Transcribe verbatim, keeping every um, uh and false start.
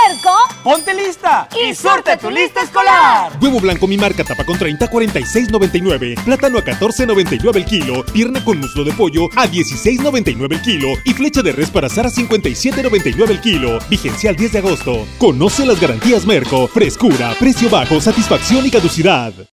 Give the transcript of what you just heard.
Merco, ponte lista y surte tu lista escolar. Huevo blanco mi marca tapa con treinta a cuarenta y seis noventa y nueve. Plátano a catorce noventa y nueve el kilo. Pierna con muslo de pollo a dieciséis noventa y nueve el kilo. Y flecha de res para asar a cincuenta y siete noventa y nueve el kilo. Vigencia al diez de agosto. Conoce las garantías Merco. Frescura, precio bajo, satisfacción y caducidad.